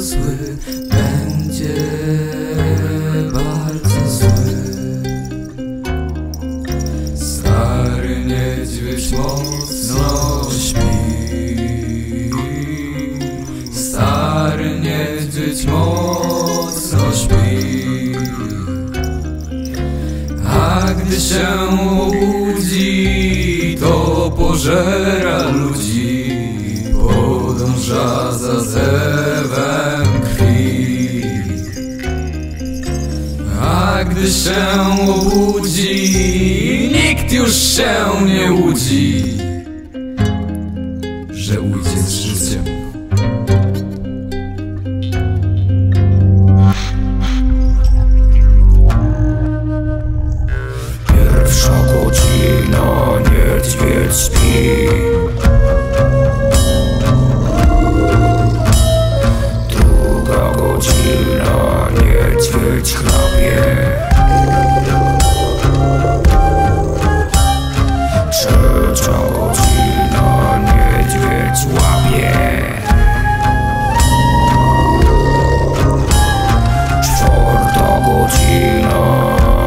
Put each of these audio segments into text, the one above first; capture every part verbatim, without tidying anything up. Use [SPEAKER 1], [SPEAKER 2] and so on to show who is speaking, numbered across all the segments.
[SPEAKER 1] zły, będzie bardzo zły. Stary niedźwiedź mocno śpi, stary niedźwiedź mocno śpi. A gdy się obudzi, to pożera ludzi, podąża za zewem krwi. A gdy się obudzi, nikt już się nie łudzi, że ujdzie z życiem.
[SPEAKER 2] Pierwsza godzina, niedźwiedź śpi. Druga godzina, niedźwiedź chrapie. Trzecia godzina, niedźwiedź łapie. Czwarta godzina,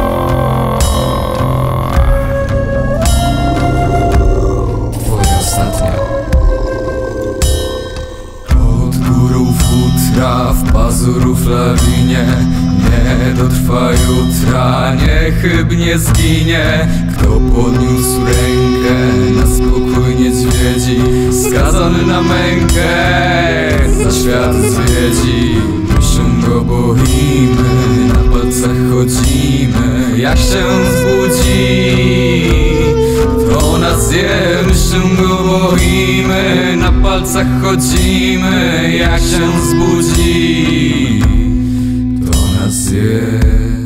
[SPEAKER 2] w pazurów lawinie, nie dotrwa jutra, niechybnie zginie. Kto podniósł rękę na spokój niedźwiedzi, skazany na mękę, za świat zwiedzi. My się go boimy, na palcach chodzimy, jak się zbudzi, to nas je. My się go boimy, na palcach chodzimy, jak się zbudzi, to nas je.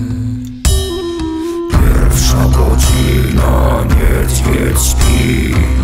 [SPEAKER 2] Pierwsza godzina, niedźwiedź śpi.